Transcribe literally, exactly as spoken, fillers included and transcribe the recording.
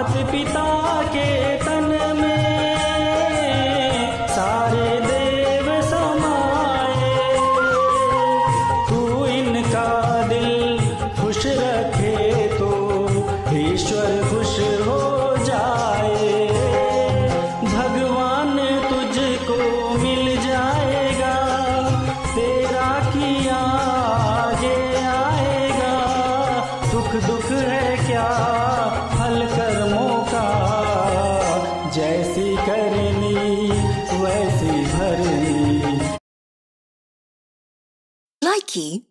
मात पिता के तन में सारे देव समाए। तू इनका दिल खुश रखे तो ईश्वर खुश हो जाए। भगवान तुझको मिल जाएगा, तेरा किया आगे आएगा। सुख दुख है क्या फल कर्मों का, जैसी करनी वैसी भरनी। Likey